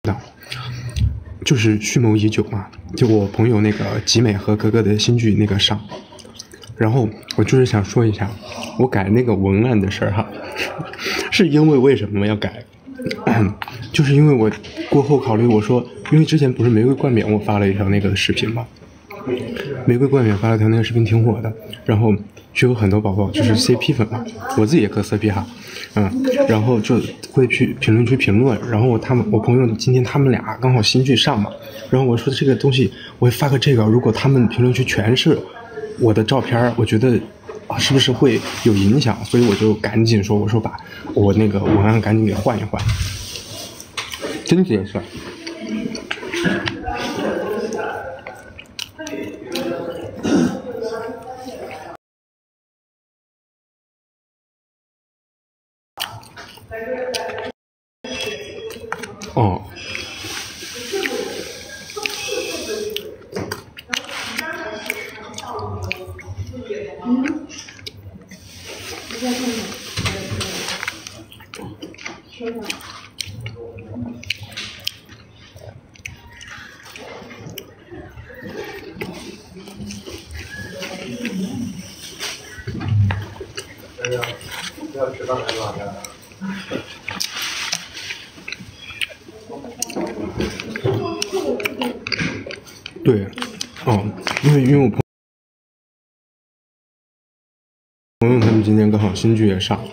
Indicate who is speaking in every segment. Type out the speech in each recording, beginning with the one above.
Speaker 1: 就是蓄谋已久嘛，就我朋友那个集美和格格的新剧那个上，然后我就是想说一下，我改那个文案的事儿哈，是因为为什么要改？就是因为我过后考虑，我说，因为之前不是玫瑰冠冕我发了一条那个视频嘛，玫瑰冠冕发了条那个视频挺火的，然后就有很多宝宝就是 CP 粉嘛，我自己也磕 CP 哈，然后就会去评论区评论，然后我朋友今天他们俩刚好新剧上嘛，然后我说这个东西我会发个这个，如果他们评论区全是我的照片，我觉得是不是会有影响？所以我就赶紧说，我说把我那个文案赶紧给换一换，真结算。哦。要吃饭还是晚上？对，因为我朋友他们今天刚好新剧也上，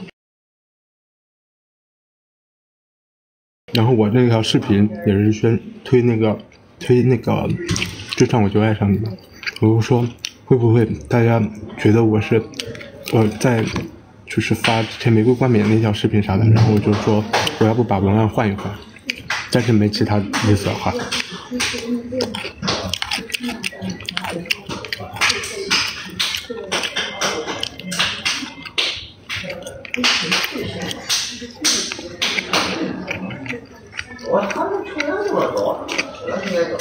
Speaker 1: 然后我那条视频也是推那个就上我就爱上你了，我就说会不会大家觉得我是在就是发之前玫瑰冠冕那条视频啥的，然后我就说我要不把文案换一换，但是没其他意思哈。我他们出来这么多，那应该走。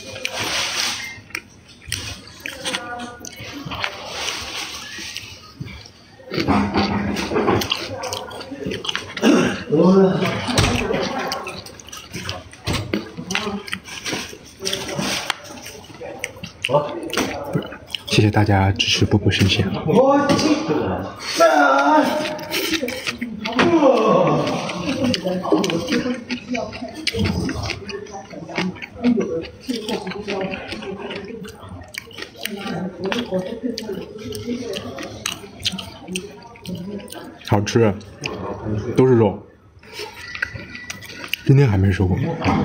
Speaker 1: 谢谢大家支持波波神仙。好吃，都是肉。今天还没收工。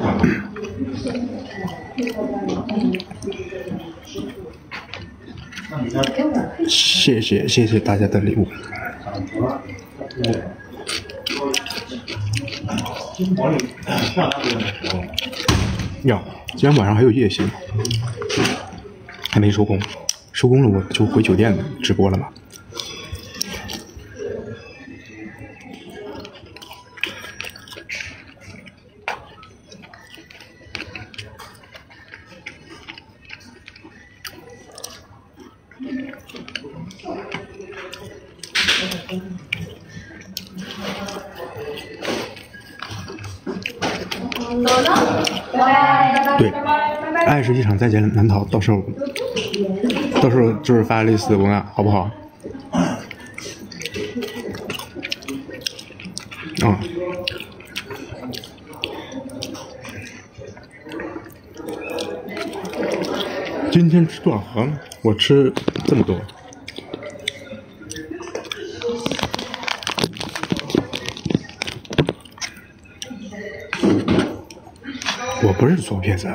Speaker 1: 谢谢大家的礼物。呀，今天晚上还有夜戏，还没收工，收工了我就回酒店直播了嘛。对，爱是一场在劫难逃，到时候就是发类似的文案，好不好？今天吃多少盒？我吃这么多。我不是左撇子。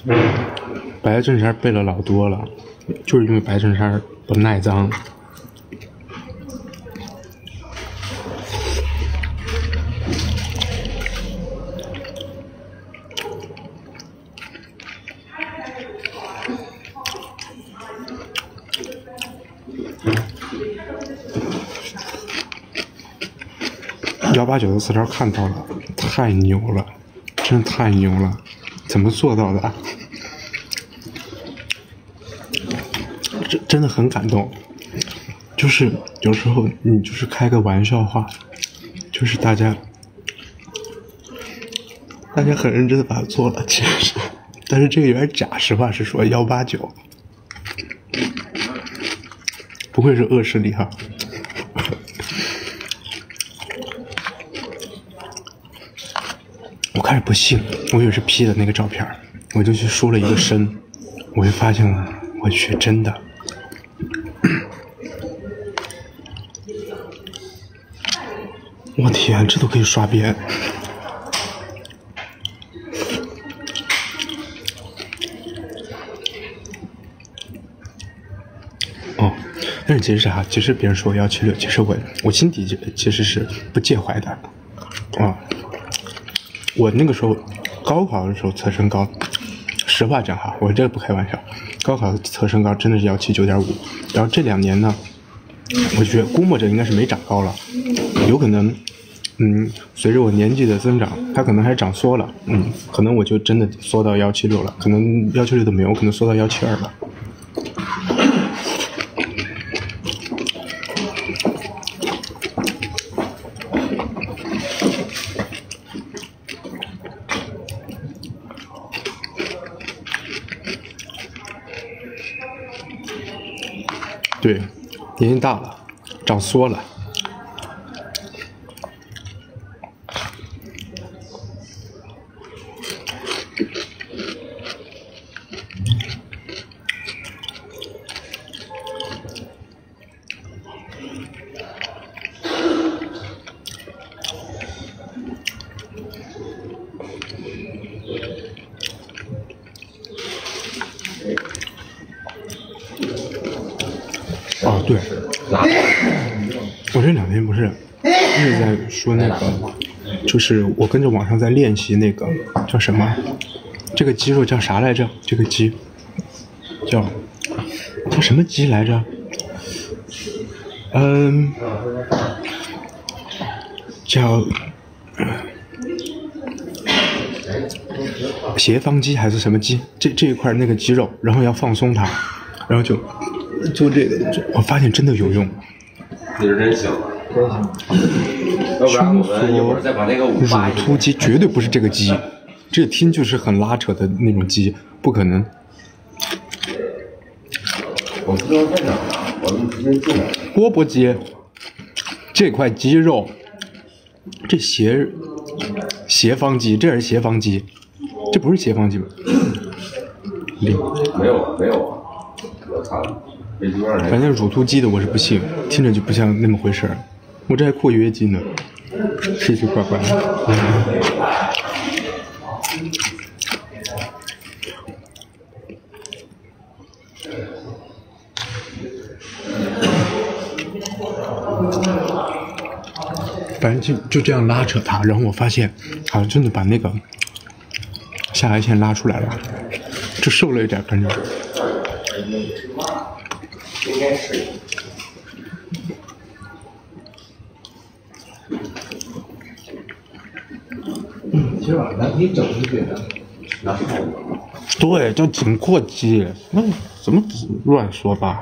Speaker 1: 白衬衫备了老多了，就是因为白衬衫不耐脏。189的词条看到了，太牛了，真的太牛了，怎么做到的？真的很感动。就是有时候你就是开个玩笑话，就是大家很认真的把它做了，其实，但是这个有点假。实话实说，189，不愧是恶势力哈。我开始不信，我以为是 P 的那个照片，我就去输了一个深，我就发现了，我去，真的。我天，这都可以刷边。哦，但是其实啥？其实别人说176，其实我心底其实是不介怀的。啊，我那个时候高考的时候测身高，实话讲哈，我这个不开玩笑，高考测身高真的是179.5，然后这2年呢，我觉得估摸着应该是没长高了，有可能。随着我年纪的增长，它可能还长缩了。可能我就真的缩到176了，可能176都没有，可能缩到172了。对，年纪大了，长缩了。哦，对，我这2天不是一直在说那个，就是我跟着网上在练习那个叫什么，这个肌肉叫啥来着？这个肌叫什么肌来着？叫斜方肌还是什么肌？这一块那个肌肉，然后要放松它，然后就这个，我发现真的有用。
Speaker 2: 你是真行，
Speaker 1: 胸锁乳突肌绝对不是这个肌，这听就是很拉扯的那种肌，不可能。
Speaker 2: 我不知道在哪儿，我们直接进来。
Speaker 1: 饽饽肌这块肌肉，这斜方肌，这是斜方肌，这不是斜方肌吧？
Speaker 2: 没有啊，我操！
Speaker 1: 反正乳突肌的我是不信，听着就不像那么回事儿。我这还括约肌呢，奇奇怪怪的。反正就这样拉扯它，然后我发现好像真的把那个下来线拉出来了，就瘦了一点感觉。
Speaker 2: 应该是。
Speaker 3: 其实吧，咱可以整出去的。
Speaker 1: 对，叫紧括肌，那怎么乱说吧？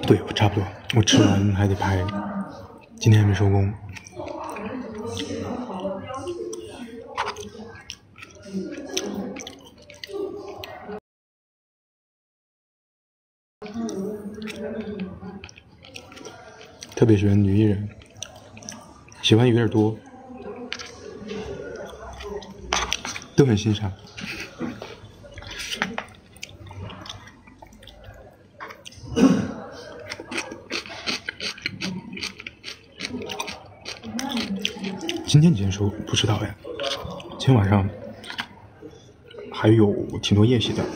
Speaker 1: 对，我差不多，我吃完还得拍，今天还没收工。特别喜欢女艺人，喜欢有点多，都很欣赏。今天几点收不知道哎，今天晚上还有挺多夜戏的。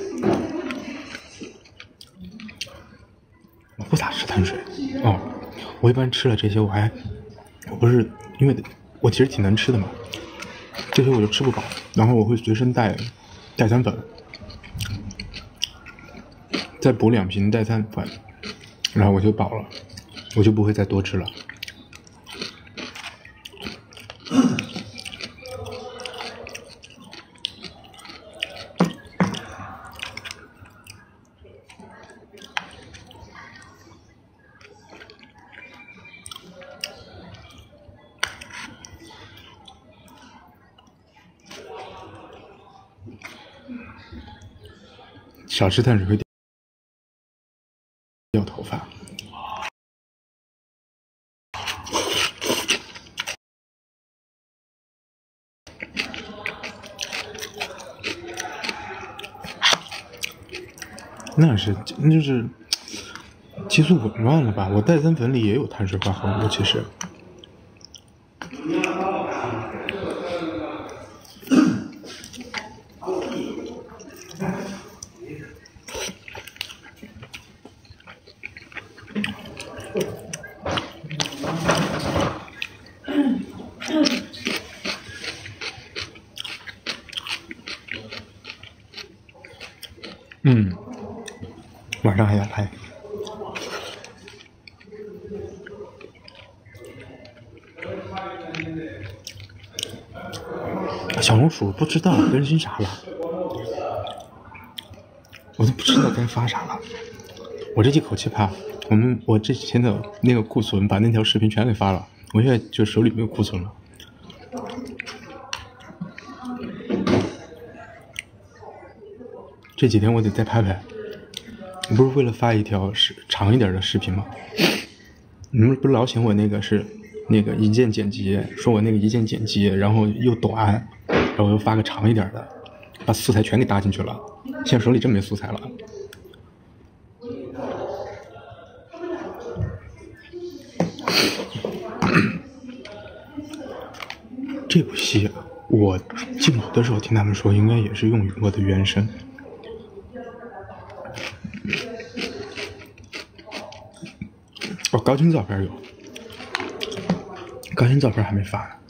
Speaker 1: 我不咋吃碳水哦，我一般吃了这些，我不是因为我其实挺能吃的嘛，这些我就吃不饱，然后我会随身带代餐粉，再补2瓶代餐粉，然后我就饱了，我就不会再多吃了。少吃碳水会掉头发。那就是激素紊乱了吧？我代餐粉里也有碳水化合物，其实。晚上还要拍。小红书不知道更新啥了，我都不知道该发啥了。我这几口气怕我这几天的那个库存把那条视频全给发了，我现在就手里没有库存了。这几天我得再拍拍。我不是为了发一条长一点的视频吗？你们不是老嫌我那个是那个一键剪辑，说我那个一键剪辑，然后又短，然后又发个长一点的，把素材全给搭进去了。现在手里真没素材了。这部戏我进组的时候听他们说，应该也是用我的原声。哦，高清照片有，高清照片还没发呢。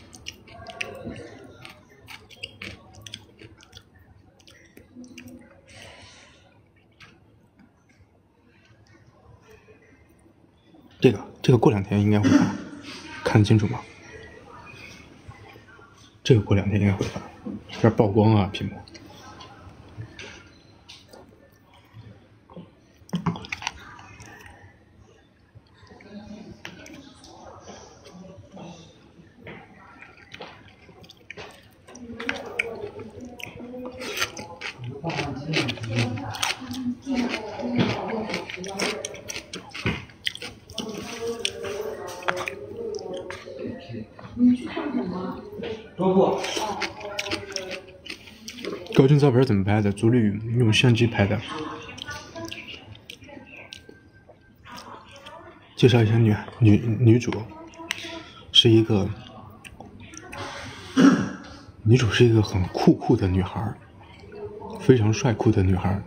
Speaker 1: 这个过2天应该会发，看得清楚吗？这个过2天应该会发，有点曝光啊，屏幕。高清照片怎么拍的？朱丽雨用相机拍的。介绍一下女主，是一个很酷的女孩，非常帅酷的女孩。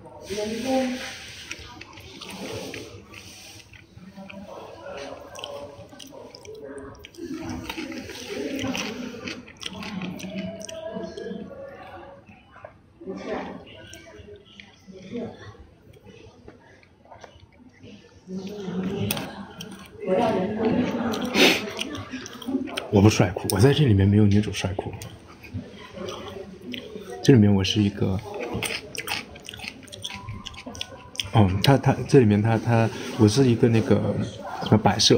Speaker 1: 我不帅酷，我在这里面没有女主帅酷。这里面我是一个哦，它这里面它我是一个那个摆设。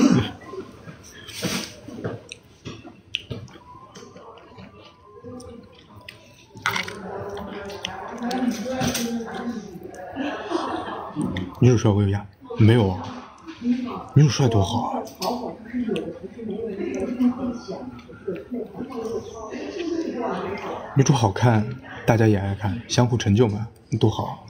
Speaker 1: 你有帅过呀？没有啊。你有帅多好啊！女主好看，大家也爱看，相互成就嘛，多好。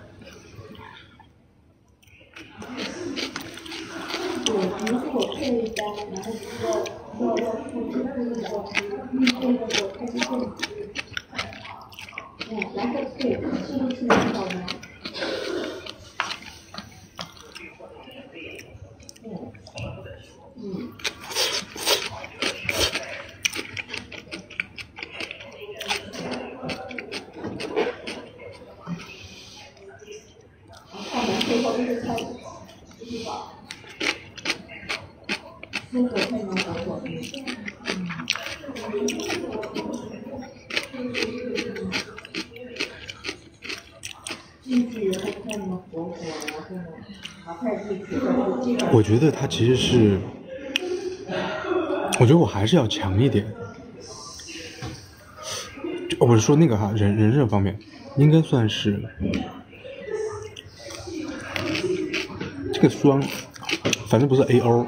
Speaker 1: 我觉得他其实是，我觉得我还是要强一点。我是说那个人设方面，应该算是这个双，反正不是 AO。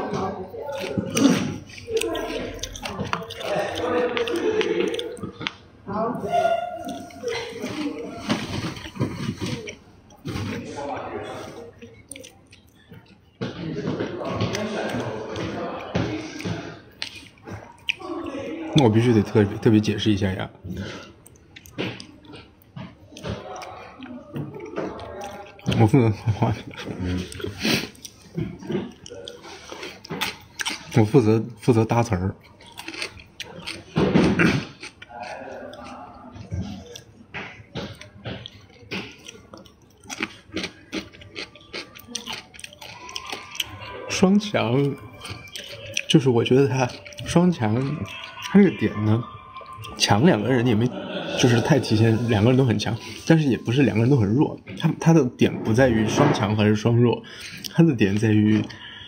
Speaker 1: 那我必须得特别解释一下呀。我负责说话，我负责搭词儿。双强，就是我觉得他双强，他这个点呢，强两个人也没，就是太体现两个人都很强，但是也不是两个人都很弱。他的点不在于双强还是双弱，他的点在于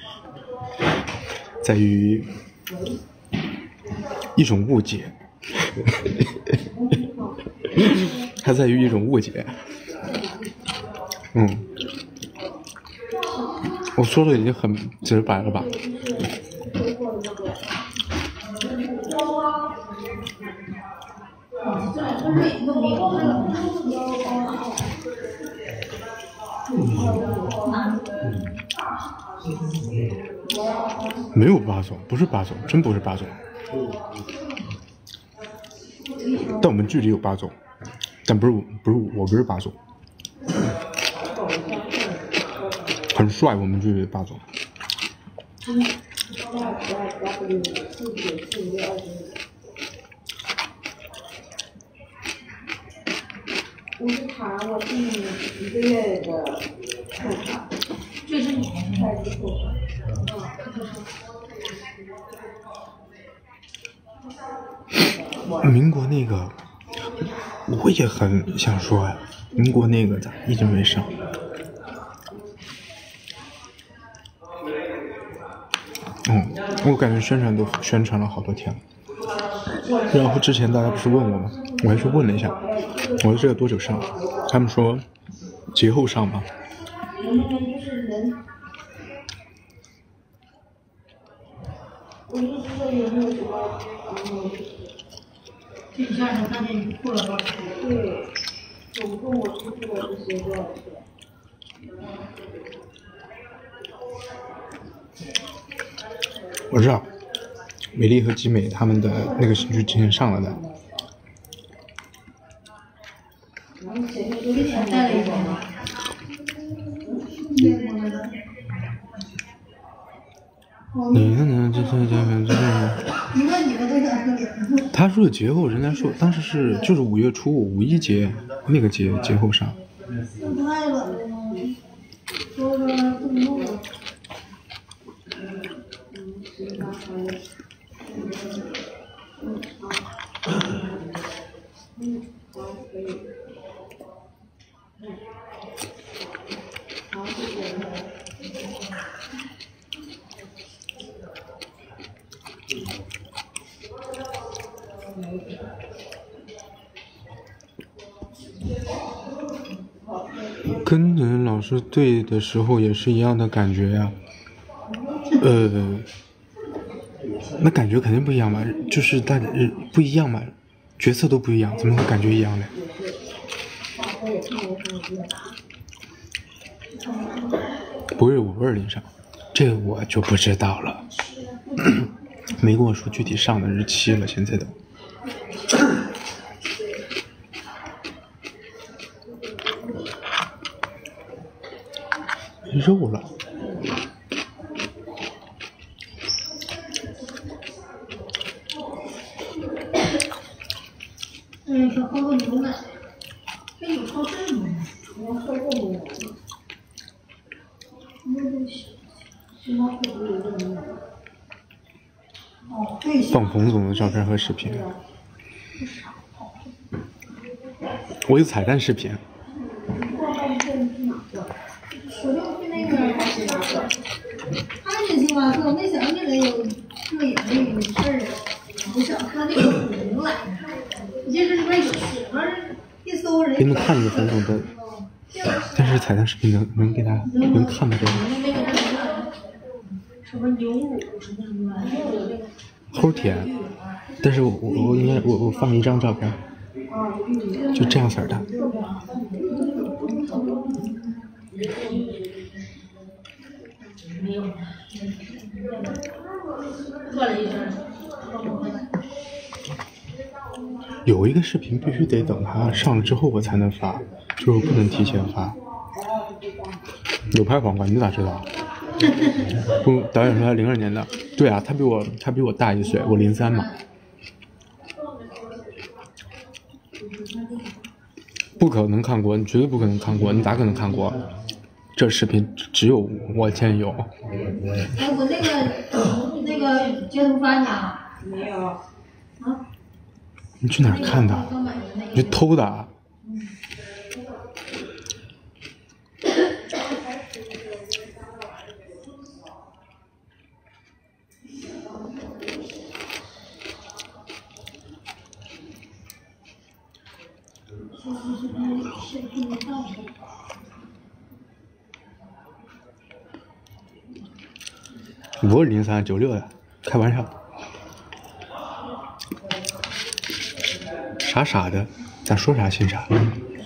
Speaker 1: 一种误解，它在于一种误解。我说的已经很直白了吧？没有霸总，不是霸总，真不是霸总。但我们剧里有霸总，但我不是霸总。很帅，我们剧里的霸总。
Speaker 4: 我是查我第1个月的扣款，这是你开支扣款。
Speaker 1: 民国那个，我也很想说呀，民国那个咋一直没上？我感觉宣传都宣传了好多天了。然后之前大家不是问我吗？我还去问了一下，我说这个多久上？他们说节后上吧。
Speaker 4: 我意思说有没有什么
Speaker 5: 这一下能看见你付了多少钱？
Speaker 4: 对，总共我支付了这些多少钱？
Speaker 1: 我知道，美丽和集美他们的那个新剧今天上了的。
Speaker 5: 给钱带了一点吗？
Speaker 1: 你看呢？这你
Speaker 5: 问你们都想说什么？
Speaker 1: 他说的节后，人家说当时就是5月初5一节那个节后上。
Speaker 5: 太冷了，说说动怒了。
Speaker 1: 跟老师对的时候也是一样的感觉呀。那感觉肯定不一样嘛，就是大家不一样嘛，角色都不一样，怎么会感觉一样嘞？不是5味淋上，这个我就不知道了，没跟我说具体上的日期了，现在的。肉了。
Speaker 5: 想喝个牛奶。这有超市吗？我喝过牛奶。那个星巴克不是有个牛奶？哦，对。
Speaker 1: 放彭总的照片和视频。我有彩蛋视频。
Speaker 5: 我就去那个他那星巴克，没想到那个有这也那个事儿，不想看那个牛奶，就是里边有什么一搜人。
Speaker 1: 给你们看一个彭总的，但是彩蛋视频能给大家能看得到。
Speaker 5: 什么牛乳什么什么玩意儿？
Speaker 1: 齁甜，但是我应该我放一张照片，就这样色儿的。
Speaker 5: 没有，过了一阵。
Speaker 1: 有一个视频必须得等它上了之后我才能发，就是不能提前发。有拍广告，你咋知道？不，导演说他02年的。对啊，他比我大1岁，我03嘛。不可能看过，你绝对不可能看过，你咋可能看过？这视频只有我见有。
Speaker 5: 哎，我那个截图发你啊？
Speaker 4: 没有。
Speaker 5: 啊？
Speaker 1: 你去哪儿看的？你偷的啊？不是03 96的，开玩笑。傻傻的，咱说啥信啥。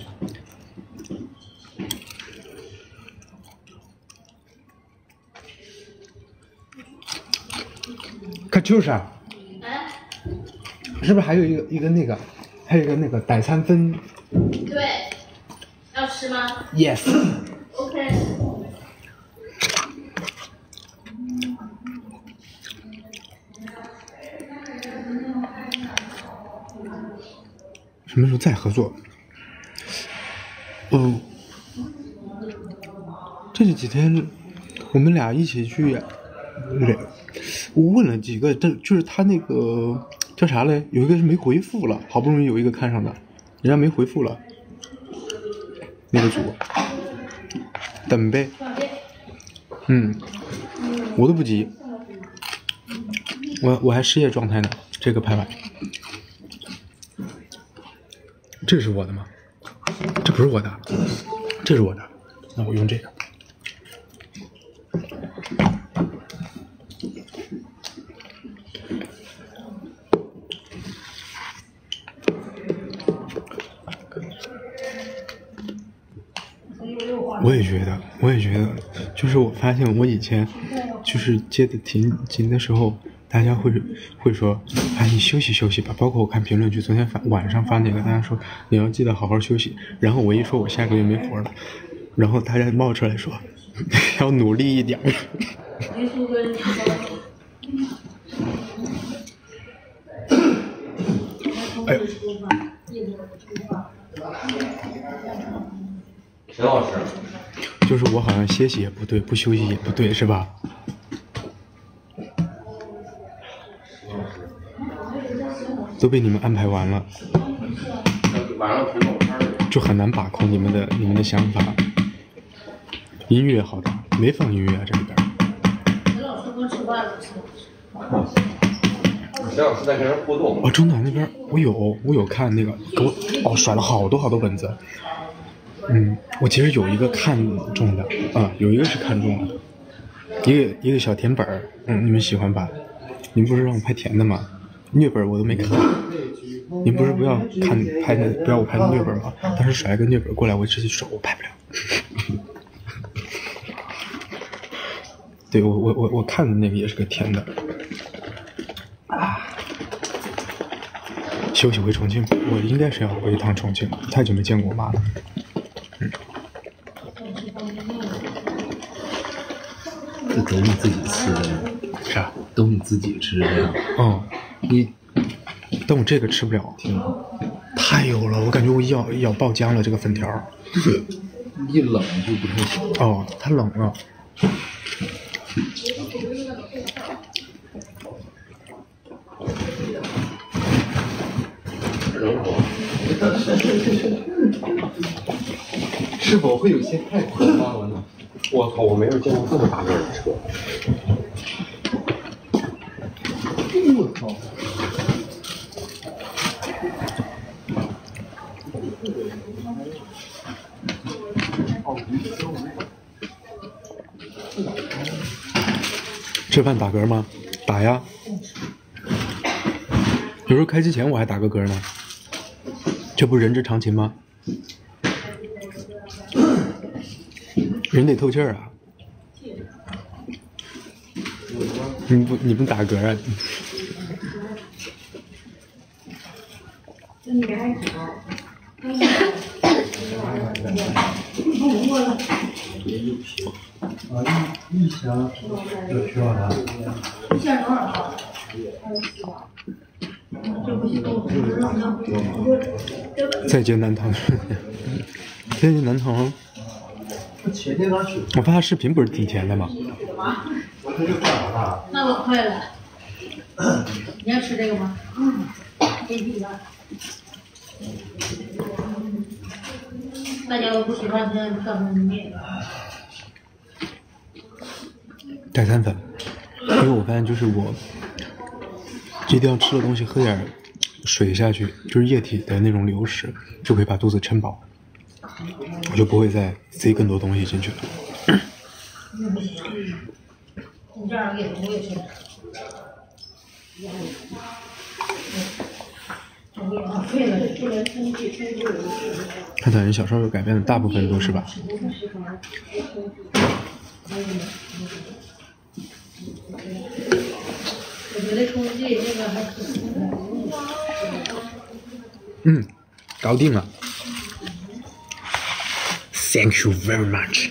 Speaker 1: 可就是啊，是不是还有一个那个，还有一个那个傣餐分？
Speaker 5: 对，要吃吗
Speaker 1: ？Yes。OK。什么时候再合作？这几天我们俩一起去，我问了几个，就是他那个叫啥嘞？有一个是没回复了，好不容易有一个看上的，人家没回复了。那个组，等呗。我都不急，我还失业状态呢。这个拍完。这是我的吗？这不是我的，这是我的。那我用这个。我也觉得，就是我发现我以前就是接的挺紧的时候。大家会说，哎，你休息休息吧。包括我看评论区，昨天晚上发那个，大家说你要记得好好休息。然后我一说我下个月没活了，然后大家冒出来说要努力一点。哎呦，
Speaker 2: 陈老师，
Speaker 1: 就是我好像歇息也不对，不休息也不对，是吧？都被你们安排完了，就很难把控你们的想法。音乐好的，没放音乐啊这里边。
Speaker 5: 陈老师刚吃饭了，
Speaker 2: 陈老师在跟人互动。
Speaker 1: 哦，中岛那边我有看那个，给我甩了好多本子， 我其实有一个看中的有一个是看中的，一个小甜本儿，你们喜欢吧？你们不是让我拍甜的吗？虐本我都没看。你不是不要我拍虐本吗？当时甩一个虐本过来，我直接说我拍不了。对，我看的那个也是个甜的。休息回重庆，我应该是要回一趟重庆，太久没见过我妈了。
Speaker 3: 这都你自己吃的，
Speaker 1: 啥？
Speaker 3: 都你自己吃的。
Speaker 1: 但我这个吃不了，太油了，我感觉我咬爆浆了这个粉条。
Speaker 3: 一冷就不太行。
Speaker 1: 太冷了。
Speaker 3: 是否会有些太狂妄了呢？
Speaker 2: 我操！我没有见过这么大个的车。
Speaker 3: 我操！
Speaker 1: 吃饭打嗝吗？打呀。有时候开之前我还打个嗝呢，这不人之常情吗？人得透气儿啊。你不打嗝啊？
Speaker 3: 一箱有多少？
Speaker 5: 一箱多少？
Speaker 1: 再见南唐，再见南唐。我发他视频不是挺甜的吗？
Speaker 5: 那我快了。你要吃这个吗？给你了。大家都不喜欢吃干焖面。
Speaker 1: 带餐粉，因为我发现就是我一定要吃的东西喝点水下去，就是液体的那种流食，就可以把肚子撑饱，我就不会再塞更多东西进去了。
Speaker 5: 你这样也不会吃。
Speaker 1: 看到人小时候有改变的大部分都是吧？
Speaker 5: 我觉得冲剂这个还可以。
Speaker 1: 搞定了。Thank you very much。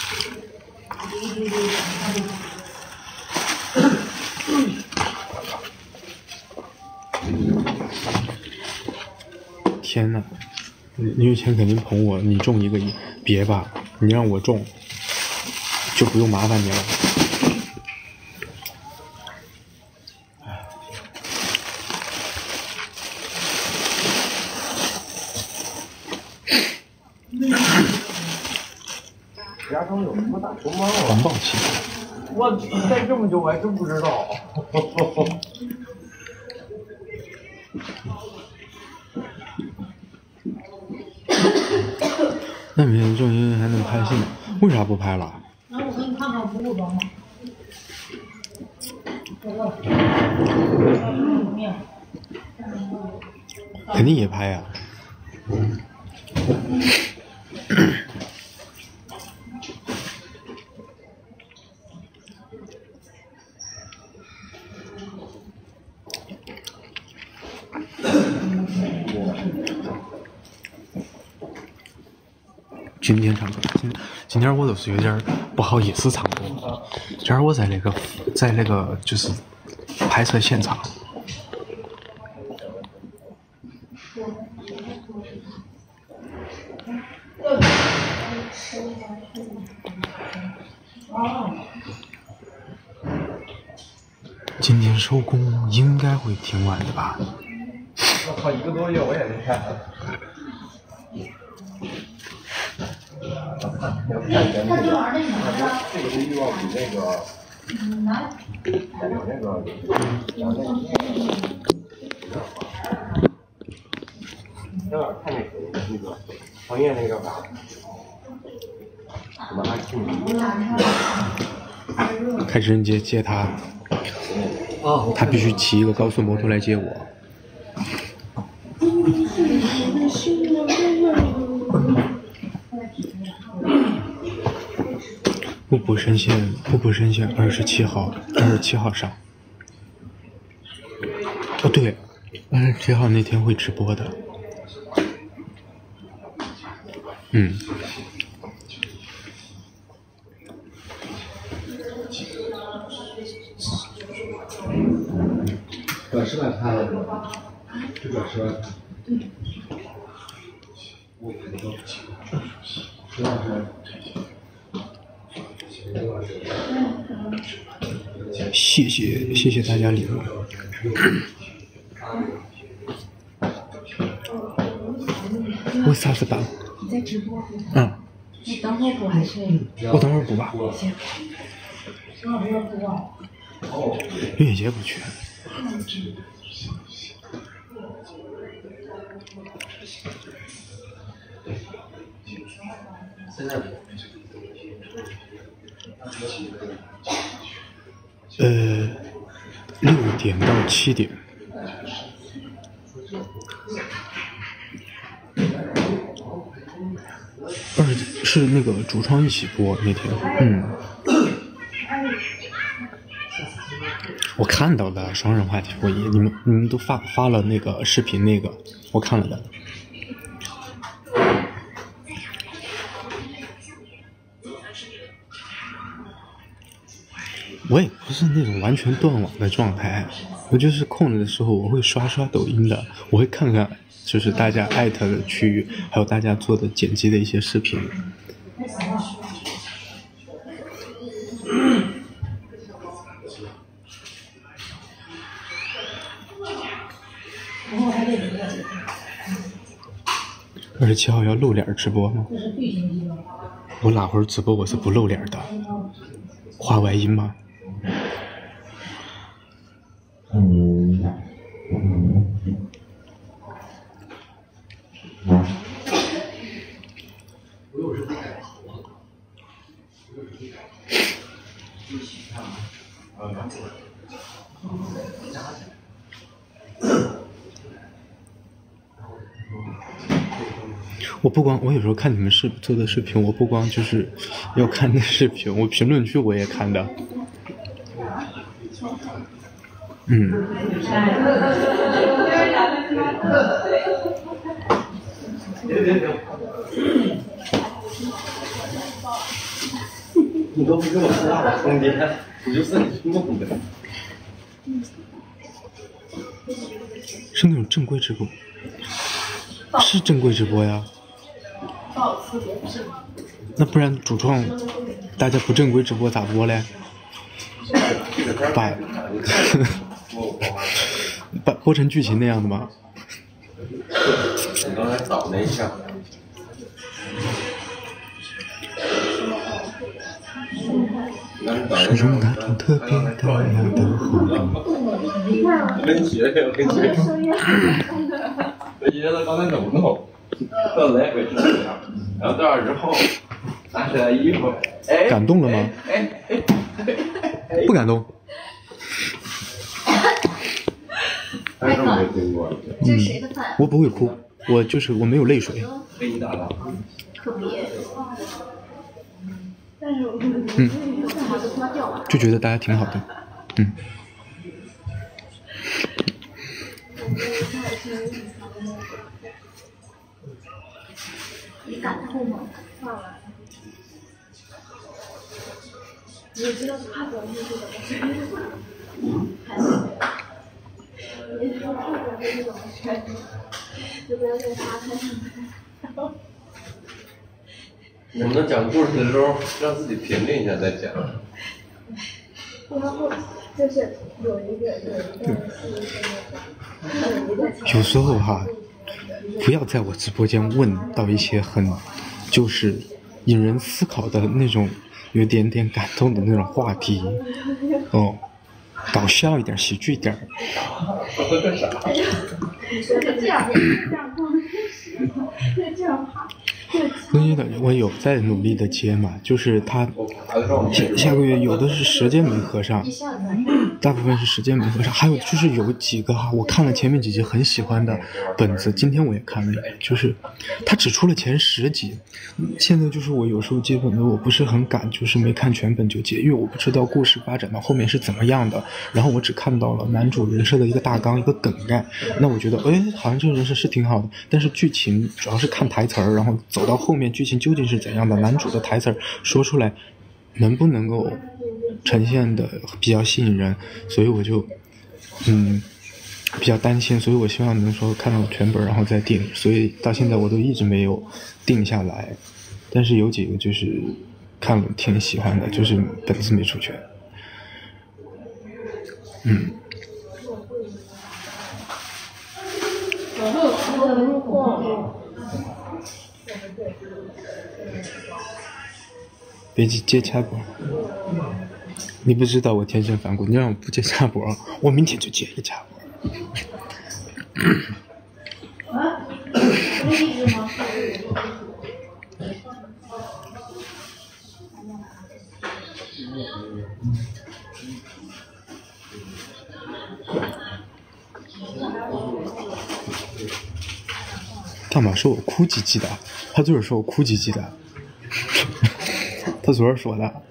Speaker 1: 天哪！你以前肯定捧我，你中一个亿，别吧，你让我中，就不用麻烦你了。
Speaker 2: 石家庄有什么大熊猫啊？
Speaker 1: 黄暴气。
Speaker 2: 我待这么久我还真不知道。
Speaker 1: 那明天仲英还能拍戏吗？为啥不拍了？
Speaker 5: 然后我给你看看服务装吧。
Speaker 1: 肯定也拍呀。今天唱歌，今天我就是有点不好意思唱歌。今儿我在那个就是拍摄现场。今天收工应该会挺晚的吧？
Speaker 2: 我操，1个多月我也没看。
Speaker 5: 那这玩意儿那啥呀？
Speaker 2: 这个欲望比那个，比那个，正好看那个， 黄叶那个吧，怎么还去
Speaker 1: 开直升机接他，
Speaker 2: 哦，
Speaker 1: 他必须骑一个高速摩托来接我。步步深陷27号上。哦对，27号那天会直播的。嗯。
Speaker 2: 转世外拍了是吧？是转世外拍。
Speaker 1: 谢谢大家礼物。我啥子办？
Speaker 6: 你在直播？
Speaker 1: 嗯。
Speaker 6: 你等会儿补还是？
Speaker 1: 我等会儿补吧。
Speaker 6: 行。
Speaker 1: 月姐不去。
Speaker 2: 现在
Speaker 1: 6点到7点。是那个主创一起播那天，我看到的双人话题会议，你们都发了那个视频那个，我看了的。我也不是那种完全断网的状态，我就是空了的时候我会刷抖音的，我会看看就是大家艾特的区域，还有大家做的剪辑的一些视频。27号要露脸直播吗？我哪会儿直播我是不露脸的？画外音吗？我有时候看你们做的视频，我不光就是要看那视频，我评论区我也看的。
Speaker 2: 你都不跟我说话，兄弟，我就是你弄的。
Speaker 1: 是那种正规直播，是正规直播呀。那不然主创大家不正规直播咋播嘞？把播成剧情那样的吗？
Speaker 2: 你刚才倒了一下。
Speaker 1: 是用那种特别的样的弧度。
Speaker 2: 跟学生，我觉得刚才怎么弄？到来回是这样，然后到那之后拿起来衣服，哎，
Speaker 1: 感动了吗？不感动。
Speaker 2: 还是没听过。
Speaker 5: 这是谁的饭？
Speaker 1: 我不会哭，我没有泪水。
Speaker 2: 给你打的。
Speaker 5: 特别。
Speaker 1: 就觉得大家挺好的，
Speaker 5: 你感动吗？你知道他表现是怎么事？你知道他表现是怎么事？就不要再发他什么。
Speaker 2: 能不能讲故事的时候让自己平静一下再讲？
Speaker 5: 然后就是有一个
Speaker 1: 有时候哈，不要在我直播间问到一些很就是引人思考的那种有点点感动的那种话题哦，搞笑一点，喜剧一点。
Speaker 2: 说个啥？
Speaker 5: 你说这样，这样怕。
Speaker 1: 那些的我有在努力的接嘛，就是他下个月有的是时间没合上，大部分是时间没合上，还有就是有几个哈，我看了前面几集很喜欢的本子，今天我也看了一遍，就是他只出了前10集，现在就是我有时候接本子我不是很赶，就是没看全本就接，因为我不知道故事发展到后面是怎么样的，然后我只看到了男主人设的一个大纲一个梗概，那我觉得好像这个人设是挺好的，但是剧情主要是看台词儿，然后走到后面剧情究竟是怎样的，男主的台词儿说出来能不能够呈现的比较吸引人，所以我就比较担心，所以我希望能说看到全本然后再定，所以到现在我都一直没有定下来，但是有几个就是看了挺喜欢的，就是本子没出全。别接掐脖，你不知道我天生反骨，你让我不接掐脖，我明天就接一个掐脖。干嘛说我哭唧唧的？他就是说我哭唧唧的。他昨儿说的。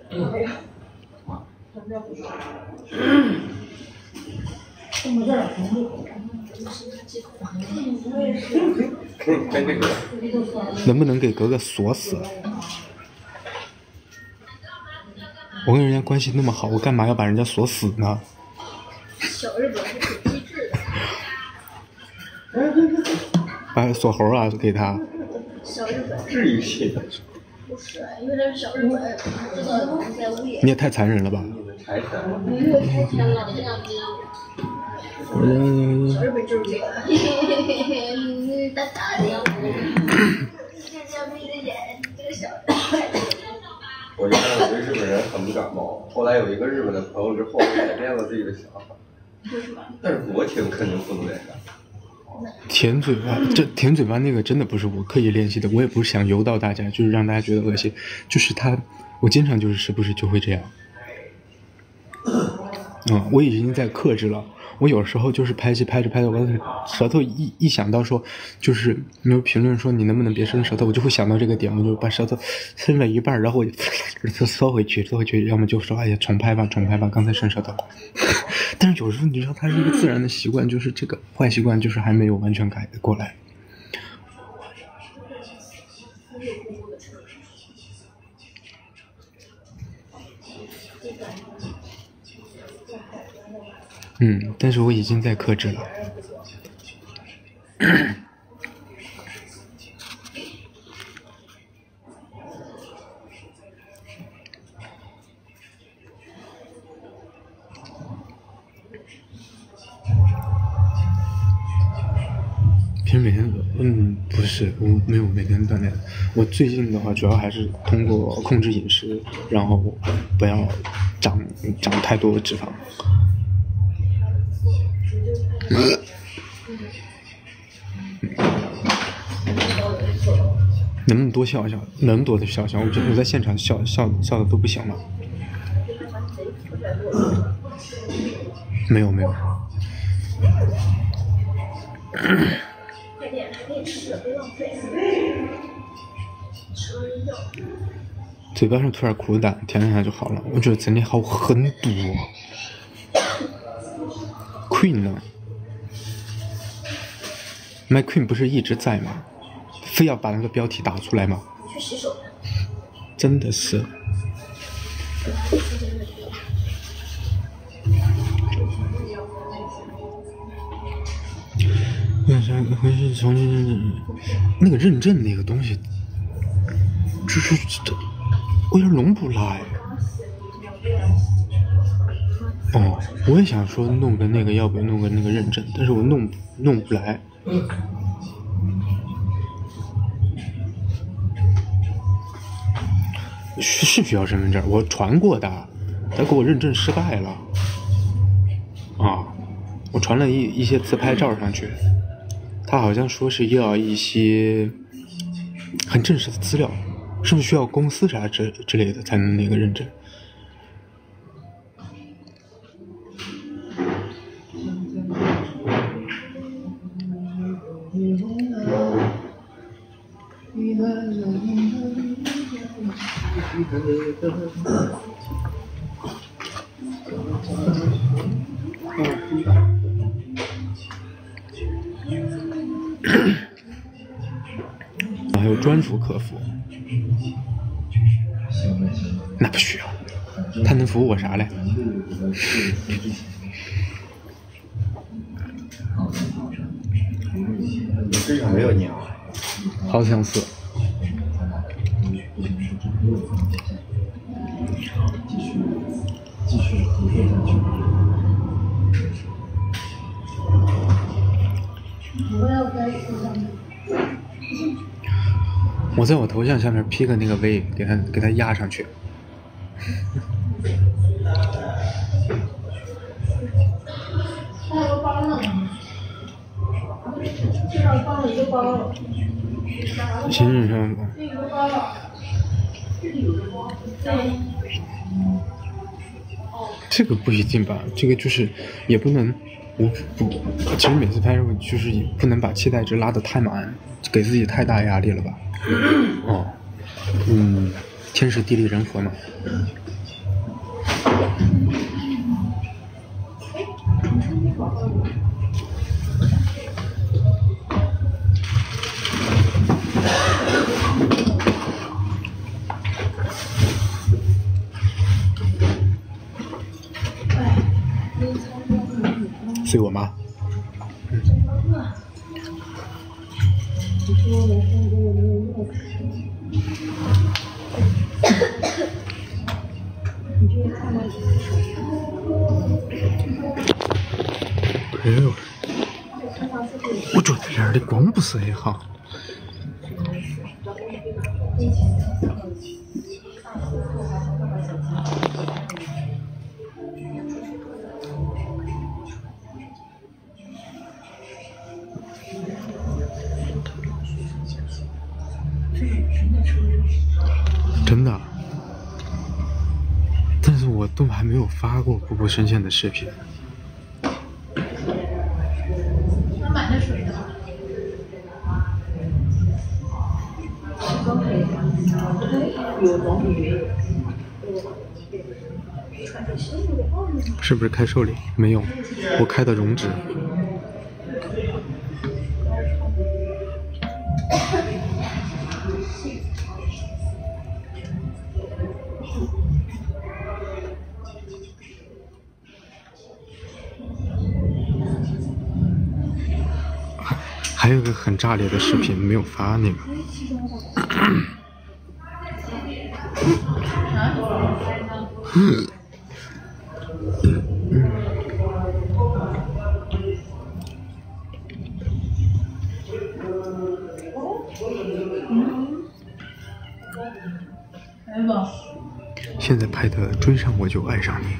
Speaker 1: 能不能给格格锁死？我跟人家关系那么好，我干嘛要把人家锁死呢？
Speaker 5: 小日本是挺机智
Speaker 1: 的。锁喉啊，给他。
Speaker 5: 小日本
Speaker 2: 至于写的。
Speaker 5: 不是，因为他是小日本，知道不在屋檐。
Speaker 1: 你也太残忍了吧！
Speaker 2: 拆迁了。
Speaker 5: 没有拆迁了，这样子。小日本就是这个，大大的样子，这样闭着眼，这个小。
Speaker 2: 我原来对日本人很不感冒，后来有一个日本的朋友之后，改变了自己的想法。但是国情肯定不能改。
Speaker 1: 舔嘴巴，这舔嘴巴那个真的不是我刻意练习的，我也不是想游到大家，就是让大家觉得恶心，就是我经常就是时不时就会这样。我已经在克制了。我有时候就是拍戏拍着，我的舌头一想到说，就是你有评论说你能不能别伸舌头，我就会想到这个点，我就把舌头伸了一半，然后我就缩回去，要么就说哎呀重拍吧，刚才伸舌头。但是有时候你知道它是一个自然的习惯，就是这个坏习惯就是还没有完全改过来。但是我已经在克制了。平时每天不是，我没有每天锻炼。我最近的话，主要还是通过控制饮食，然后不要长太多脂肪。能不能多笑笑？能多的笑笑。我在现场笑的都不行了。没有。嘴巴上涂点苦胆，填一下就好了。我觉得整体好很堵。Queen 呢 ？My Queen 不是一直在吗？非要把那个标题打出来吗？
Speaker 5: 去洗手。
Speaker 1: 真的是。回去重新那个认证那个东西，就是我有点弄不来。我也想说弄个那个，要不要弄个那个认证，但是我弄不来。是需要身份证，我传过的，他给我认证失败了。我传了一些自拍照上去，他好像说是要一些很正式的资料，是不是需要公司啥之类的才能那个认证？还有专属客服，那不需要，他能服务我啥嘞？
Speaker 2: 你身上没有鸟，
Speaker 1: 好相似。我在我头像下面 P 个那个 V， 给他压上去。
Speaker 5: 还有个包呢，这上放了一个包。
Speaker 1: 行政上
Speaker 5: 那个包了，这里有个包。对。
Speaker 1: 这个不一定吧，这个就是也不能，其实每次拍摄就是也不能把期待值拉得太满，给自己太大压力了吧？哦，天时地利人和嘛。随我妈。哎呦，我觉得这儿的光不是很好。真的，但是我都还没有发过步步深陷的视频。
Speaker 5: 他买的水的。
Speaker 1: 是不是开售礼？没有，我开的融资。还有一个很炸裂的视频没有发那个。现在拍的《追上我就爱上你》，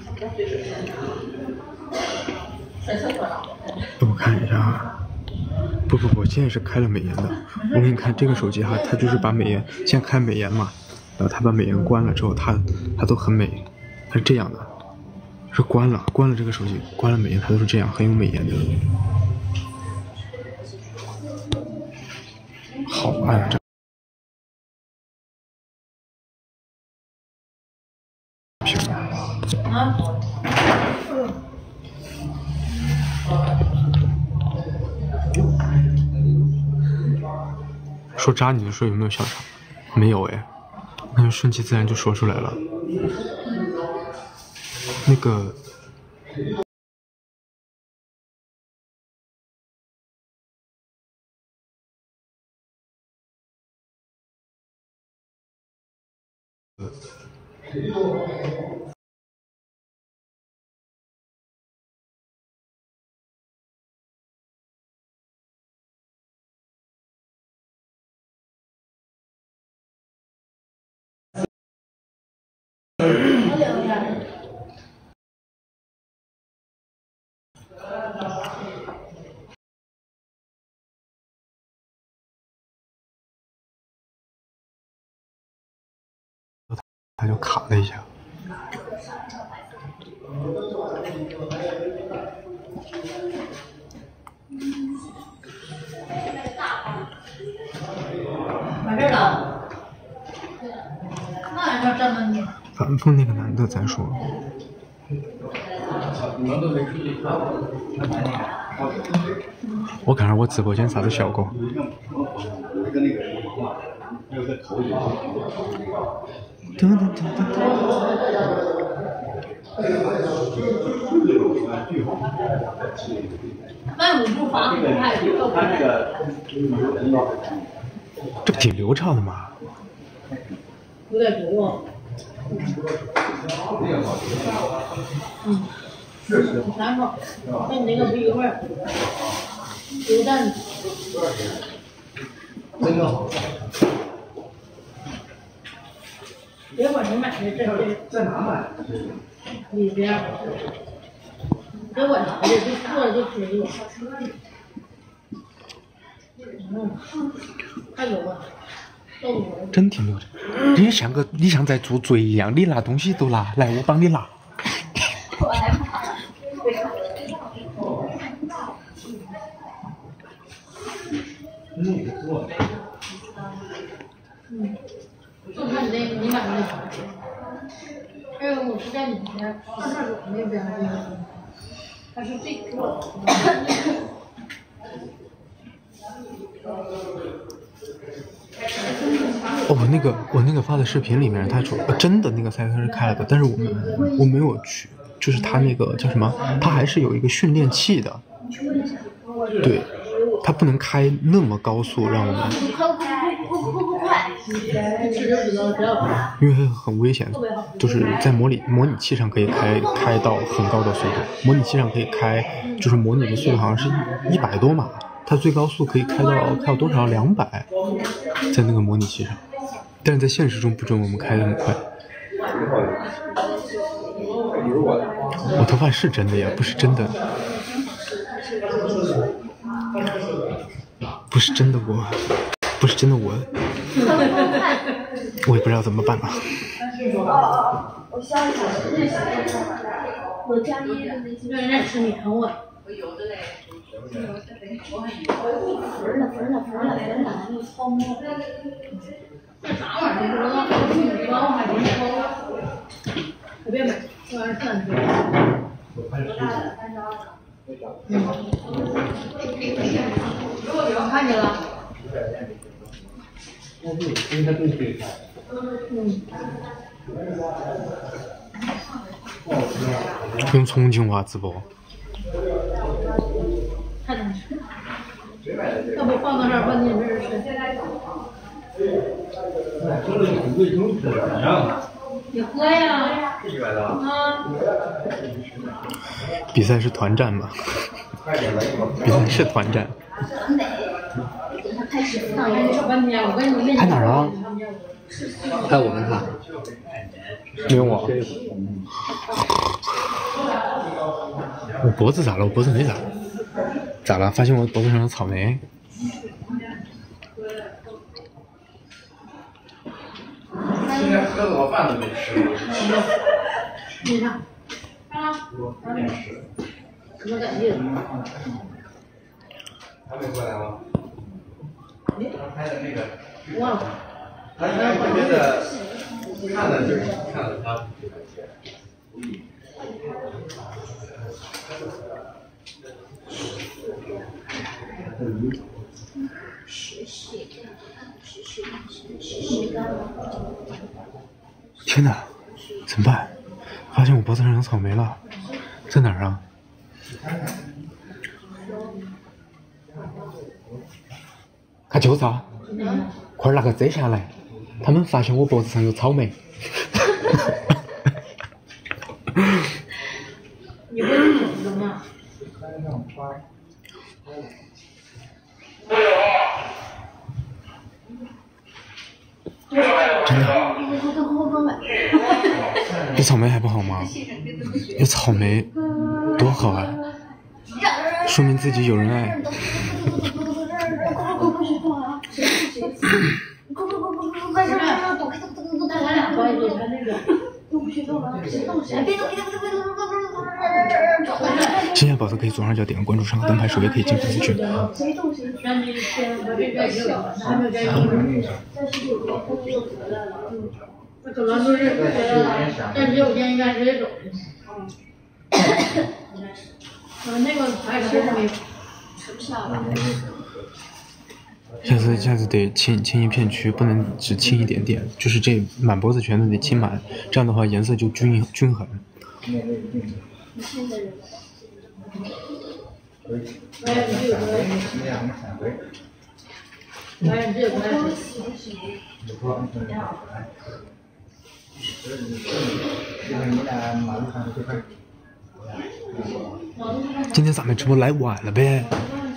Speaker 1: 我看一下啊。不，现在是开了美颜的。我给你看这个手机哈，它就是把美颜先开美颜嘛，然后它把美颜关了之后，它都很美，它是这样的，是关了这个手机，关了美颜，它都是这样，很有美颜的。好暗啊！说渣你的时候有没有笑场？没有哎，那就顺其自然就说出来了。那个。 它就卡了一下。
Speaker 5: 完事了。那还要这么拧？
Speaker 1: 反复那个男的再说。我看下我直播间啥子效果。噔噔噔噔噔。
Speaker 5: 卖五不发，还有个
Speaker 1: 这不挺流畅的吗？
Speaker 5: 有点多。挺爽口，跟你那个不一味儿。油蛋子。真的好。别管你买的这
Speaker 3: 在哪买的？
Speaker 5: 里边。别管啥的，就做了就可以。太油了。
Speaker 1: 真挺流畅，你像在做贼一样，你拿东西都拿来，我帮你拿。
Speaker 4: 我害怕。
Speaker 5: 就看你那个，你买的那个。还有我是在里面放上软那边那个，它是这个。
Speaker 1: 哦，我那个发的视频里面，他说真的那个赛车是开了的，但是我没有去，就是他那个叫什么，他还是有一个训练器的，对，他不能开那么高速让我们，因为很危险，就是在模拟器上可以开到很高的速度，模拟器上可以开，就是模拟的速度好像是100多码。它最高速可以开到多少？200，在那个模拟器上，但是在现实中不准我们开得很快。我头发是真的呀，不是真的，不是真的我，不是真的我，我也不知道怎么办了。
Speaker 4: 我想想，我家里的那些
Speaker 5: 让人家吃你疼我。
Speaker 4: 粉了，那糙末。
Speaker 5: 这啥玩意儿不知道，不知道还没抽。随便买，这玩意儿算多。我看见了。
Speaker 1: 用重庆话直播。
Speaker 5: 太难吃，要不放到这儿放进这儿吃。你喝呀！啊！
Speaker 1: 比赛是团战吗？比赛是团战。拍哪儿啊？拍我们看。没有我。我脖子咋了？我脖子没咋。咋了？发现我脖子上有草莓。
Speaker 2: 今天喝了我饭都没吃。
Speaker 5: 你看，没吃。什么感觉？
Speaker 2: 还没过来吗？他拍的那个。
Speaker 5: 忘了。
Speaker 2: 他特别的看的就是看了他。
Speaker 1: 天哪，怎么办？发现我脖子上有草莓了，在哪儿啊？看就是啊，快拿个遮下来，他们发现我脖子上有草莓。
Speaker 5: 你不是肿的吗？
Speaker 1: 真的？有草莓还不好吗？有草莓多好啊！说明自己有人爱。
Speaker 5: 那咱俩关系
Speaker 1: 新鲜宝子可以左上角点个关注，上个灯牌手也可以进粉丝群。
Speaker 5: 可能就是但是有些应该是这种。那个还是没有吃不下吧。
Speaker 1: 下次得清一片区，不能只清一点点，就是这满脖子全都得清满，这样的话颜色就均衡。今天咱们直播来晚了呗。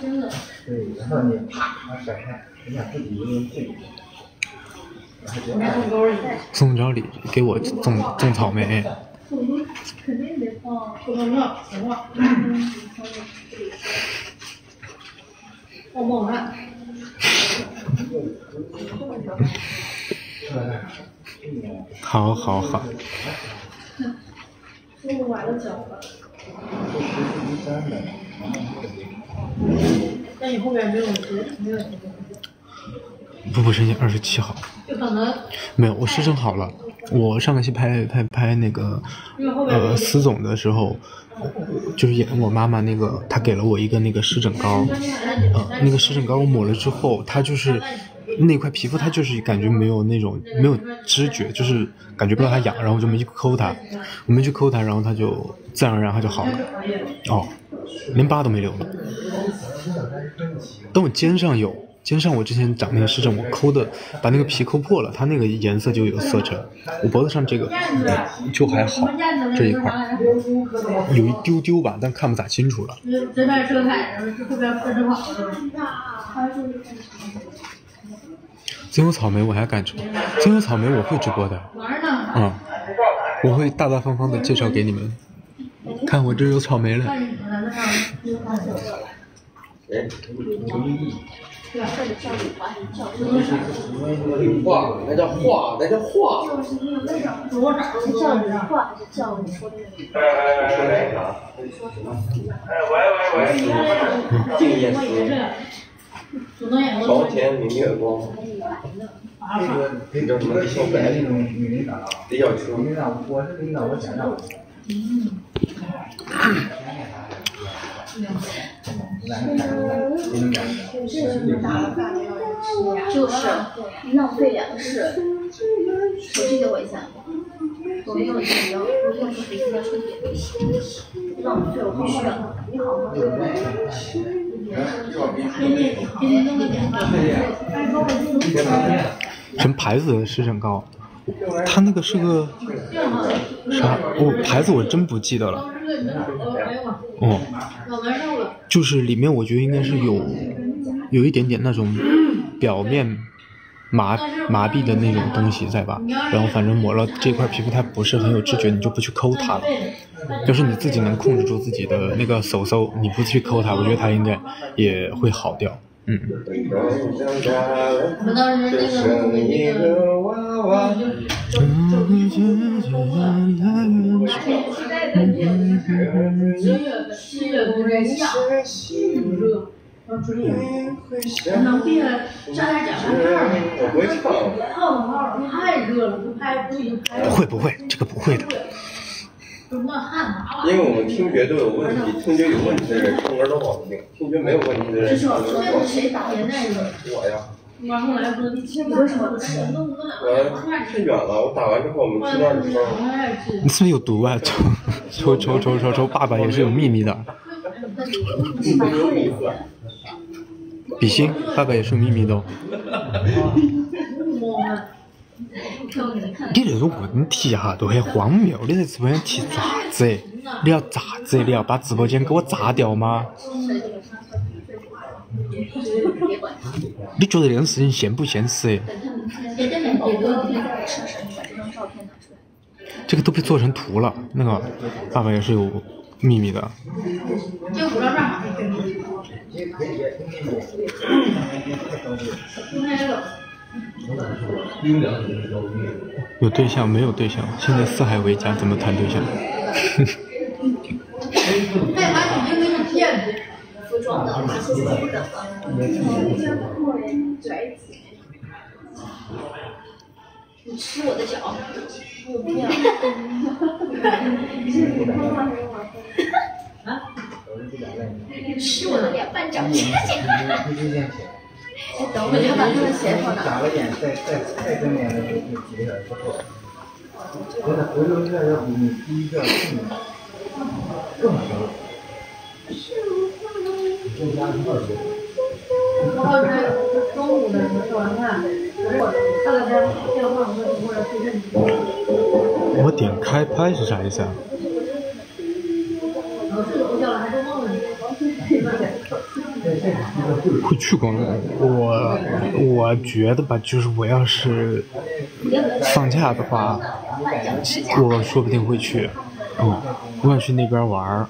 Speaker 1: 宋昭礼给我种草莓。
Speaker 5: 肯定得放放冒汗。
Speaker 1: 好。
Speaker 5: 我崴了脚了。但你后边没有
Speaker 1: 不申请27号。
Speaker 5: 就可能
Speaker 1: 没有，我师整好了。我上个期拍那个司总的时候，就是演我妈妈那个，她给了我一个那个湿疹膏，那个湿疹膏我抹了之后，它就是那块皮肤它就是感觉没有知觉，就是感觉不到它痒，然后我就没去抠它，然后它就自然而然它就好了。连疤都没留了。但我肩上我之前长那个湿疹，我把那个皮抠破了，它那个颜色就有色沉。我脖子上这个就还好，这一块有一丢丢吧，但看不咋清楚了。
Speaker 5: 这边车开，后边车跑了。
Speaker 1: 精油草莓我还敢直播，精油草莓我会直播的。我会大大方方的介绍给你们。看我这有草莓了。
Speaker 2: 画，那叫画。
Speaker 5: 叫你画还是叫你说的那个？
Speaker 2: 静夜思，朝天明月光。这叫什么？小白得要吃。
Speaker 3: 我是领导，我想要。
Speaker 4: 就是浪费粮食。手机给我一下，我没有钱了，我用手机在车里也不行，浪费我不需要。你好好
Speaker 1: 什么牌子的湿疹膏？它那个是个啥？牌子我真不记得了。就是里面我觉得应该是有一点点那种表面麻痹的那种东西在吧，然后反正抹了这块皮肤它不是很有知觉，你就不去抠它了。要是你自己能控制住自己的那个手，你不去抠它，我觉得它应该也会好掉。
Speaker 5: 我们当时那个娃娃，能闭了，上点脚
Speaker 2: 我不会唱。
Speaker 5: 太热了，
Speaker 1: 不会，这个不会的。
Speaker 2: 因为我们听觉都有问题，听觉有问题的人唱歌都好听，听觉没有问题的人唱歌都好听。我呀。
Speaker 5: 你为什么不吃？
Speaker 2: 太远了，我打完之后我们去那儿吃。
Speaker 1: 你是不是有毒啊？抽，爸爸也是有秘密的。比心，爸爸也是有秘密的哦。你这种问题哈都很荒谬，你在直播间提啥子？你要咋子？你要把直播间给我炸掉吗？你觉得这件事情现不现实？这个都被做成图了，那个爸爸也是有秘密的。 有对象没有对象？现在四海为家，怎么谈对象？
Speaker 4: 服装的，是不等了。你吃我的脚，我不要。吃我的凉拌脚，等会儿他把他的鞋放哪？
Speaker 3: 眨个眼，再正面的就几个小时之后，真的回头一下要比你第一个更高。再加2个。
Speaker 5: 我是中午的时候吃完饭，他在这电话或者推荐你。
Speaker 1: 我点开拍是啥意思啊？会去广州？我觉得吧，就是我要是放假的话，我说不定会去。我想去那边玩，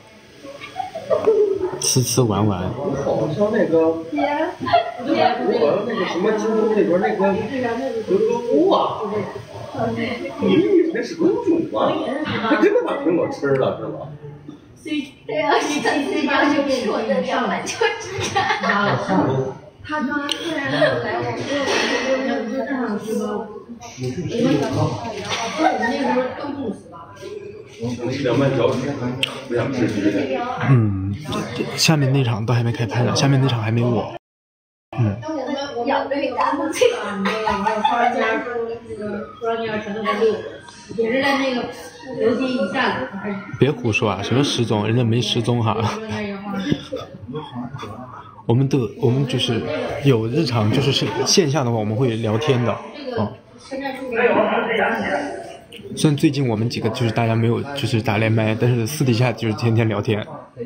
Speaker 1: 吃玩。
Speaker 2: 好像那个，我好像那个什么京东那边那个德格屋啊，那是公主吗？他真的把苹果吃了是吗？
Speaker 4: 对啊，你就吃我的凉拌脚趾甲。
Speaker 5: 他刚才突然来我就正好去吧，我们那时候都不死吧。
Speaker 2: 凉拌脚趾甲，不想吃鱼的。
Speaker 1: 下面那场都还没开拍呢，下面那场还没我。
Speaker 5: 我们对咱们这个花园家说那个花园家全都在遛，也是在那个楼梯以下的。
Speaker 1: 别胡说啊！什么失踪？人家没失踪哈。我们就是有日常，就是线下的话，我们会聊天的。虽然最近我们几个就是大家没有就是打连麦，但是私底下就是天天聊天。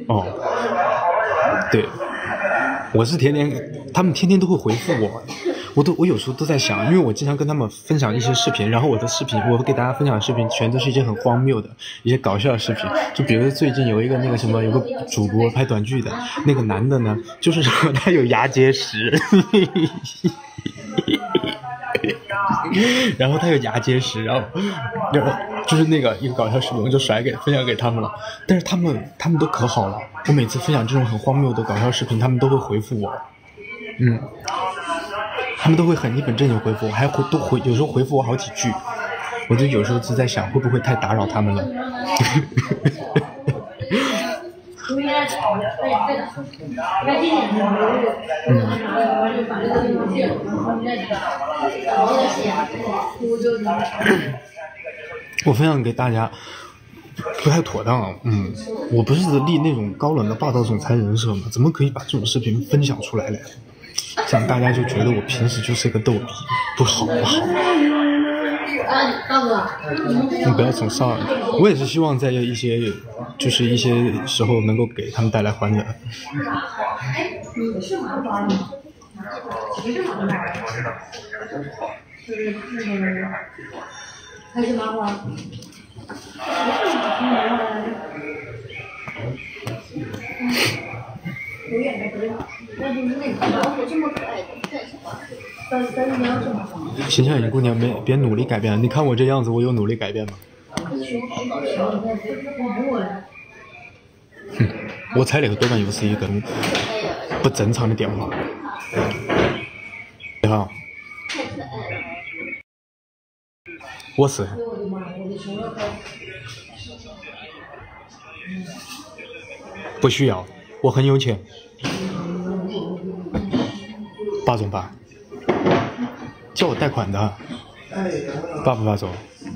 Speaker 1: 对，我是他们天天都会回复我。我有时候都在想，因为我经常跟他们分享一些视频，然后我的视频，我会给大家分享的视频全都是一些很荒谬的一些搞笑的视频，就比如最近有一个那个什么，有个主播拍短剧的那个男的呢，就是说他有牙结石然后他有牙结石，然后就是那个一个搞笑视频，我就分享给他们了。但是他们都可好了，我每次分享这种很荒谬的搞笑视频，他们都会回复我，他们都会很一本正经回复我，有时候回复我好几句，我就有时候是在想会不会太打扰他们了。我分享给大家不太妥当，我不是立那种高冷的霸道总裁人设嘛，怎么可以把这种视频分享出来嘞？这样大家就觉得我平时就是个逗比，不好。你不要总上，我也是希望在一些时候能够给他们带来欢乐。
Speaker 5: 你是麻花吗？你是麻花？就是那个还是麻花？有眼的不要，那就是那个老虎这么可爱的，干什么？但是你要这么说。
Speaker 1: 形象型姑娘别努力改变了，你看我这样子，我有努力改变吗？我彩礼多半又是一个不正常的电话。你好，我是。不需要，我很有钱。霸总吧，叫我贷款的，霸不霸总？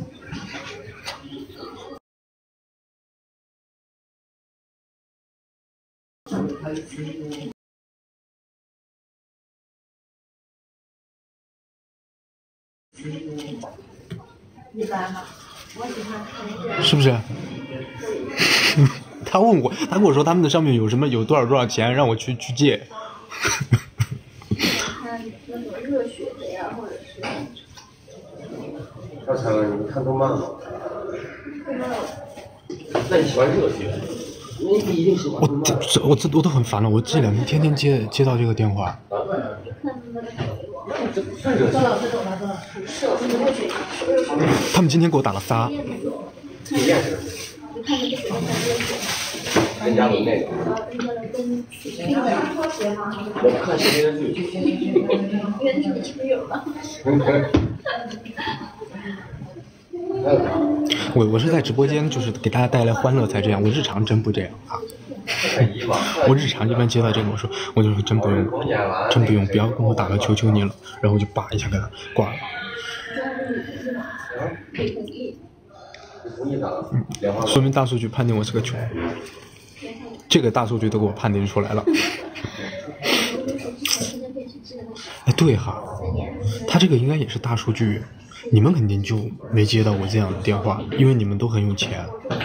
Speaker 5: 一般吧，我喜欢看。
Speaker 1: 是不是？他问我，他跟我说他们的上面有多少钱，让我去借。
Speaker 4: 看那种热血的呀，或者是。
Speaker 2: 刚才你看动漫吗？那你喜欢热血？你一定喜欢动漫。
Speaker 1: 我都很烦了，我这2天天接到这个电话。
Speaker 5: 周老师走了，周老师。
Speaker 4: 是我们会学，
Speaker 1: 他们今天给我打了仨。
Speaker 2: 你练这个。
Speaker 4: 你看那个水在
Speaker 2: 人家的那个。我不看新电视剧。
Speaker 4: 因为是你亲友嘛。
Speaker 1: 我是在直播间，就是给大家带来欢乐才这样。我日常真不这样啊。我日常一般接到这个，我就说真不用，不要跟我打了，求求你了。然后我就叭一下给他挂了。说明大数据判定我是个穷，这个大数据都给我判定出来了。哎，对哈，他这个应该也是大数据，你们肯定就没接到我这样的电话，因为你们都很有钱。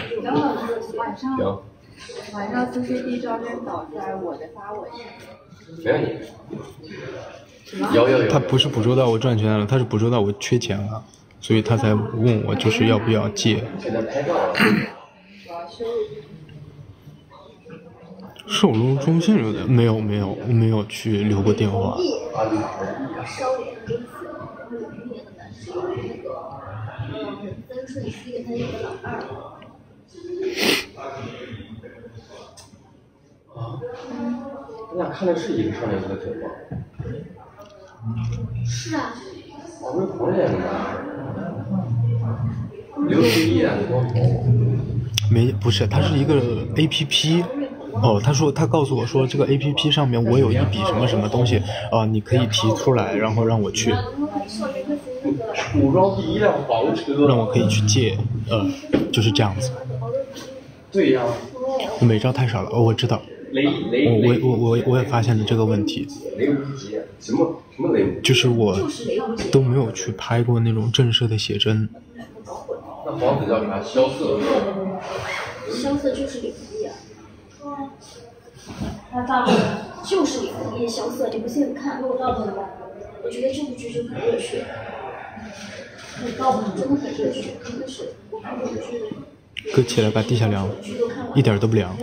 Speaker 6: 晚上CCD 照片导出来，我再发我一
Speaker 2: 没问题。有。
Speaker 1: 他不是捕捉到我赚钱了，他是捕捉到我缺钱了，所以他才问我就是要不要借。收容中心有的没有，我没有去留过电话。
Speaker 4: 烧脸跟粉，然后有一年的男生，曾舜晞给他一个老二。
Speaker 2: 你俩看的是一个少年一个酒吗？
Speaker 4: 是啊。
Speaker 2: 我们同年的刘诗毅啊，光头。
Speaker 1: 不是，他是一个 APP。哦，他告诉我说这个 APP 上面我有一笔什么什么东西你可以提出来，然后让我去。
Speaker 2: 武装第一辆房车。
Speaker 1: 让我可以去借，就是这样子。
Speaker 2: 对呀。
Speaker 1: 我美照太少了，我知道。我也发现了这个问题。
Speaker 2: 雷无极，什么雷无极？
Speaker 1: 就是我都没有去拍过那种正式的写真。
Speaker 2: 那房子叫啥？萧瑟。
Speaker 4: 萧瑟就是李红叶。就是李红叶萧瑟，你不信看。我觉得这部剧就很热血。真的很热血，真的是。
Speaker 1: 搁起来把地下凉，一点都不凉。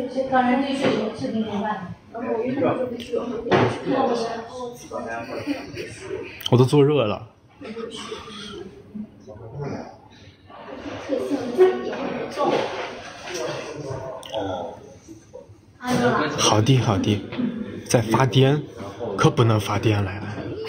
Speaker 1: 我都坐热了。好的，在发癫，可不能发癫来了。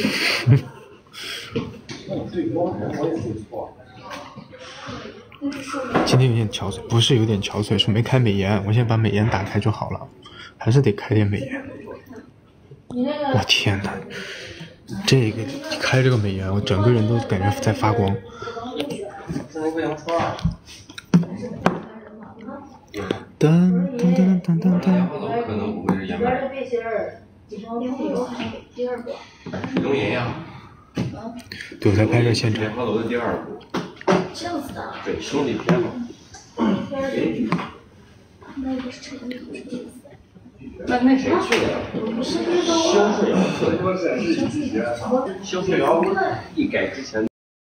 Speaker 1: 今天有点憔悴，不是有点憔悴，是没开美颜。我现在把美颜打开就好了，还是得开点美颜。我天哪，这个开这个美颜，我整个人都感觉在发光。噔。
Speaker 2: 可能不会是杨梅。
Speaker 4: 第二部。
Speaker 2: 水中银呀。
Speaker 1: 对，我在拍摄现场。
Speaker 2: 莲花楼的第二部。
Speaker 4: 这样子的。
Speaker 2: 对，兄弟片嘛。
Speaker 4: 那不是陈奕迅，是电视。
Speaker 2: 那谁去的？萧顺尧。萧顺尧一改之前。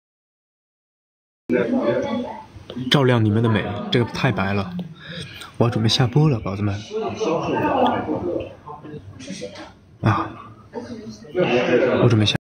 Speaker 1: 照亮你们的美，这个太白了。我要准备下播了，宝子们。啊，我准备下。